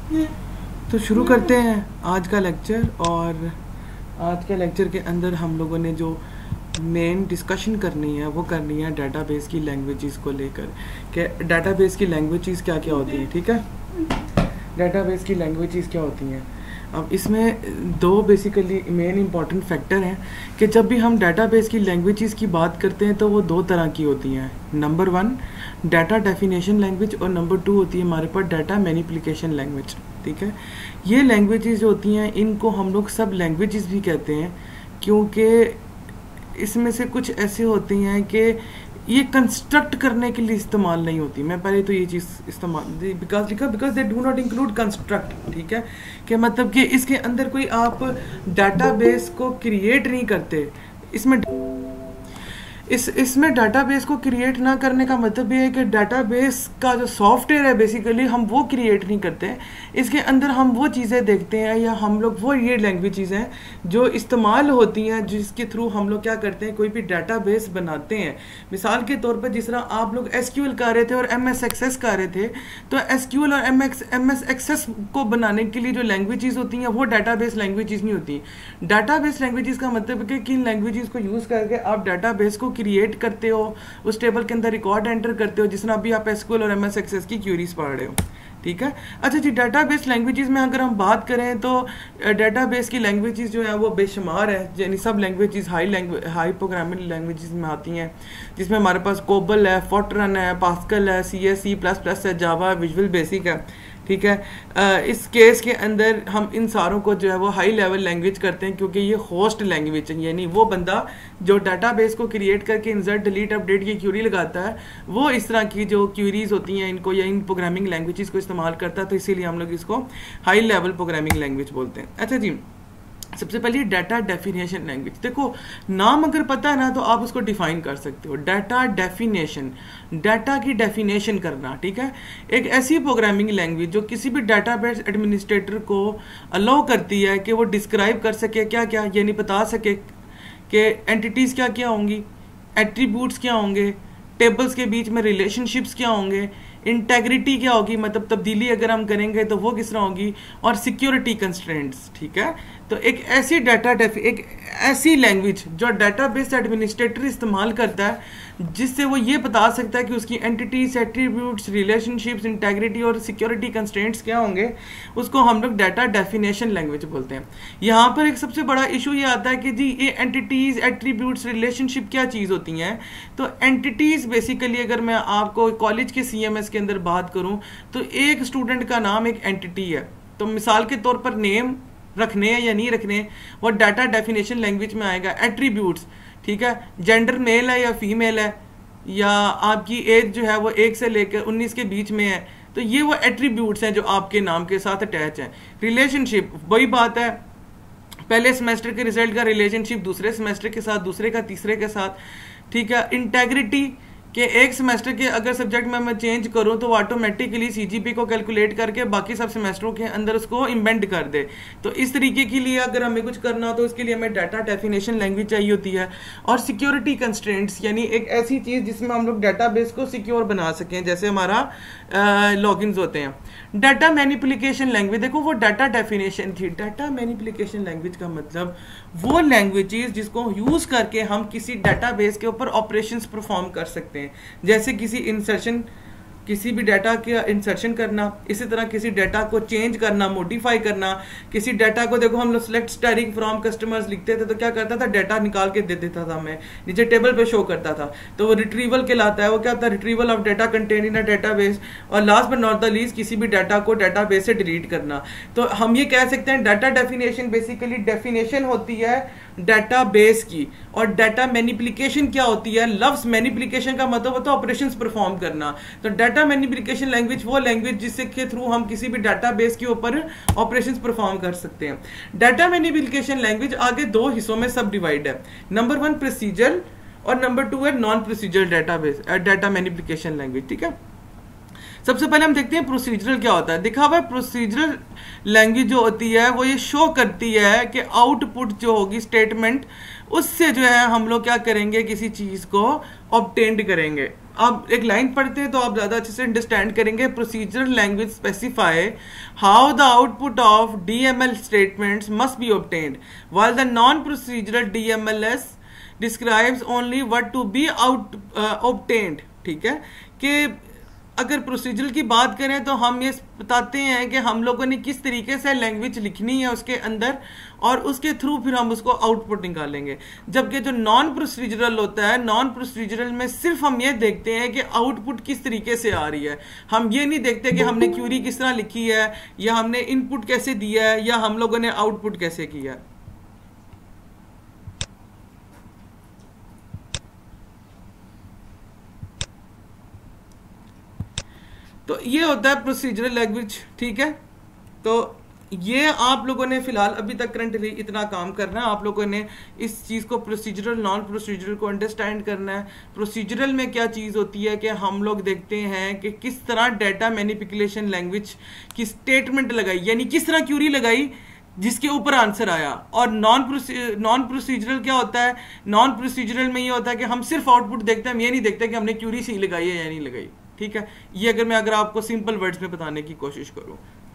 तो शुरू करते हैं आज का लेक्चर। और आज के लेक्चर के अंदर हम लोगों ने जो मेन डिस्कशन करनी है वो करनी है डेटाबेस की लैंग्वेजेस को लेकर कि डेटाबेस की लैंग्वेजेस क्या क्या होती हैं। ठीक है, डेटाबेस की लैंग्वेजेस क्या होती हैं। अब इसमें दो बेसिकली मेन इंपॉर्टेंट फैक्टर हैं कि जब भी हम डेटाबेस की लैंग्वेजेस की बात करते हैं तो वो दो तरह की होती हैं। नंबर 1 डाटा डेफिनेशन लैंग्वेज और नंबर 2 होती है हमारे पास डाटा मैनिपुलेशन लैंग्वेज। ठीक है, ये लैंग्वेजेस जो होती हैं इनको हम लोग सब लैंग्वेजेस भी कहते हैं क्योंकि इसमें से कुछ ऐसे होती हैं कि ये कंस्ट्रक्ट करने के लिए इस्तेमाल नहीं होती। मैं पहले तो ये चीज़ इस्तेमाल because they do not include construct. ठीक है, कि मतलब कि इसके अंदर कोई आप डाटाबेस को क्रिएट नहीं करते। इसमें डाटाबेस को क्रिएट ना करने का मतलब ये है कि डाटाबेस का जो सॉफ्टवेयर है बेसिकली हम वो क्रिएट नहीं करते। इसके अंदर हम वो चीज़ें देखते हैं या हम लोग वो ये लैंग्वेजेस हैं जो इस्तेमाल होती हैं जिसके थ्रू हम लोग क्या करते हैं, कोई भी डाटाबेस बनाते हैं। मिसाल के तौर पर जिस तरह आप लोग एसक्यूएल कर रहे थे और एमएस एक्सेस कर रहे थे, तो एसक्यूएल और एमएस एक्सेस को बनाने के लिए जो लैंग्वेजेस होती हैं वो डाटाबेस लैंग्वेजेस नहीं होती। डाटाबेस लैंग्वेजेस का मतलब है कि किन लैंग्वेजेस को यूज़ करके आप डाटाबेस को क्रिएट करते हो, उस टेबल के अंदर रिकॉर्ड एंटर करते हो, जिस तरह अभी आप एसक्यूएल और एमएस एक्सेस की क्यूरीज पढ़ रहे हो। ठीक है, अच्छा जी, डाटाबेस लैंग्वेजेस में अगर हम बात करें तो डाटाबेस की लैंग्वेजेस जो है वो बेशुमार है। यानी सब लैंग्वेजेस हाई प्रोग्रामिंग लैंग्वेजेस में आती हैं, जिसमें हमारे पास कोबल है, फोर्ट्रन है, पास्कल है, C++ है, जावा, विजुअल बेसिक है। ठीक है, इस केस के अंदर हम इन सारों को जो है वो हाई लेवल लैंग्वेज करते हैं क्योंकि ये होस्ट लैंग्वेज है। यानी वो बंदा जो डाटाबेस को क्रिएट करके इंसर्ट डिलीट अपडेट की क्यूरी लगाता है वो इस तरह की जो क्यूरीज होती हैं इनको या इन प्रोग्रामिंग लैंग्वेजेस को इस्तेमाल करता है, तो इसीलिए हम लोग इसको हाई लेवल प्रोग्रामिंग लैंग्वेज बोलते हैं। अच्छा जी, सबसे पहले डाटा डेफिनेशन लैंग्वेज। देखो, नाम अगर पता है ना तो आप उसको डिफाइन कर सकते हो। डाटा डेफिनेशन, डाटा की डेफिनेशन करना। ठीक है, एक ऐसी प्रोग्रामिंग लैंग्वेज जो किसी भी डाटाबेस एडमिनिस्ट्रेटर को अलाउ करती है कि वो डिस्क्राइब कर सके क्या क्या, यानी बता सके कि एंटिटीज़ क्या क्या होंगी, एट्रीब्यूट्स क्या होंगे, टेबल्स के बीच में रिलेशनशिप्स क्या होंगे, इंटेग्रिटी क्या होगी, मतलब तब्दीली अगर हम करेंगे तो वो किस तरह होगी, और सिक्योरिटी कंस्ट्रेंट्स। ठीक है, तो एक ऐसी लैंग्वेज जो डाटाबेस एडमिनिस्ट्रेटर इस्तेमाल करता है जिससे वो ये बता सकता है कि उसकी एंटिटीज, एट्रीब्यूट्स, रिलेशनशिप्स, इंटेग्रिटी और सिक्योरिटी कंस्ट्रेंट्स क्या होंगे, उसको हम लोग डाटा डेफिनेशन लैंग्वेज बोलते हैं। यहाँ पर एक सबसे बड़ा इशू ये आता है कि जी ये एंटिटीज, एट्रीब्यूट्स, रिलेशनशिप क्या चीज़ होती हैं। तो एंटिटीज बेसिकली अगर मैं आपको कॉलेज के CMS के अंदर बात करूँ तो एक स्टूडेंट का नाम एक एंटिटी है। तो मिसाल के तौर पर नेम रखने हैं या नहीं रखने वो डाटा डेफिनेशन लैंग्वेज में आएगा। एट्रीब्यूट्स, ठीक है, जेंडर मेल है या फीमेल है, या आपकी एज जो है वो 1 से लेकर 19 के बीच में है, तो ये वो एट्रीब्यूट्स हैं जो आपके नाम के साथ अटैच हैं। रिलेशनशिप वही बात है, पहले सेमेस्टर के रिजल्ट का रिलेशनशिप दूसरे सेमेस्टर के साथ, दूसरे का तीसरे के साथ। ठीक है, इंटेग्रिटी कि एक सेमेस्टर के अगर सब्जेक्ट में मैं चेंज करूं तो ऑटोमेटिकली CGP को कैलकुलेट करके बाकी सब सेमेस्टरों के अंदर उसको इम्बेंड कर दे। तो इस तरीके के लिए अगर हमें कुछ करना हो तो इसके लिए हमें डाटा डेफिनेशन लैंग्वेज चाहिए होती है। और सिक्योरिटी कंस्ट्रेंट्स, यानी एक ऐसी चीज़ जिसमें हम लोग डाटाबेस को सिक्योर बना सकें, जैसे हमारा लॉगिन्स होते हैं। डाटा मैनिपुलेशन लैंग्वेज, देखो वो डाटा डेफिनेशन थी। डाटा मैनिपुलेशन लैंग्वेज का मतलब वो लैंग्वेजेस जिसको यूज़ करके हम किसी डाटाबेस के ऊपर ऑपरेशंस परफॉर्म कर सकते हैं, जैसे किसी इंसर्शन, किसी भी डाटा का इंसर्शन करना, इसी तरह किसी डाटा को चेंज करना, मॉडिफाई करना। किसी डाटा को देखो हम लोग सेलेक्ट स्टारिंग फ्रॉम कस्टमर्स लिखते थे तो क्या करता था, डाटा निकाल के दे देता था, हमें नीचे टेबल पे शो करता था, तो वो रिट्रीवल कहलाता है। वो क्या होता है, retrieval of data contain in a database. और last but not the least, किसी भी डाटा को डाटाबेस से डिलीट करना। तो हम ये कह सकते हैं डाटा डेफिनेशन बेसिकली डेफिनेशन होती है डाटाबेस की। और डाटा मैनिपुलेशन क्या होती है, लफ्ज मैनिपुलेशन का मतलब होता है ऑपरेशंस परफॉर्म करना। तो डाटा मैनिपुलेशन लैंग्वेज वो लैंग्वेज जिससे के थ्रू हम किसी भी डाटाबेस के ऊपर ऑपरेशंस परफॉर्म कर सकते हैं। डाटा मैनिपुलेशन लैंग्वेज आगे दो हिस्सों में सब डिवाइड है। नंबर 1 प्रोसीजर और नंबर 2 है non procedure data manipulation language. ठीक है, सबसे पहले हम देखते हैं प्रोसीजरल क्या होता है। देखा हुआ है, प्रोसीजरल लैंग्वेज जो होती है वो ये शो करती है कि आउटपुट जो होगी स्टेटमेंट, उससे जो है हम लोग क्या करेंगे, किसी चीज को ऑब्टेंड करेंगे। आप एक लाइन पढ़ते हैं तो आप ज़्यादा अच्छे से अंडरस्टैंड करेंगे। Procedural language specify how the output of DML statements must be obtained, while the non-procedural DMLS describes only what to be obtained। ठीक है, कि अगर प्रोसीजरल की बात करें तो हम ये बताते हैं कि हम लोगों ने किस तरीके से लैंग्वेज लिखनी है उसके अंदर, और उसके थ्रू फिर हम उसको आउटपुट निकालेंगे। जबकि जो नॉन प्रोसीजरल होता है, नॉन प्रोसीजरल में सिर्फ हम ये देखते हैं कि आउटपुट किस तरीके से आ रही है। हम ये नहीं देखते कि हमने क्यूरी किस तरह लिखी है, या हमने इनपुट कैसे दिया है, या हम लोगों ने आउटपुट कैसे किया है। तो ये होता है प्रोसीजरल लैंग्वेज। ठीक है, तो ये आप लोगों ने फिलहाल अभी तक करंटली इतना काम करना है। आप लोगों ने इस चीज़ को प्रोसीजरल नॉन प्रोसीजरल को अंडरस्टैंड करना है। प्रोसीजरल में क्या चीज़ होती है कि हम लोग देखते हैं कि किस तरह डाटा मैनिपुलेशन लैंग्वेज की स्टेटमेंट लगाई, यानी किस तरह क्यूरी लगाई जिसके ऊपर आंसर आया। और नॉन प्रोसीजरल क्या होता है, नॉन प्रोसीजरल में ये होता है कि हम सिर्फ आउटपुट देखते हैं, हम ये नहीं देखते कि हमने क्यूरी सही लगाई है या नहीं लगाई। ठीक है, ये अगर मैं आपको सिंपल वर्ड्स में बताने की कोशिश करूँ।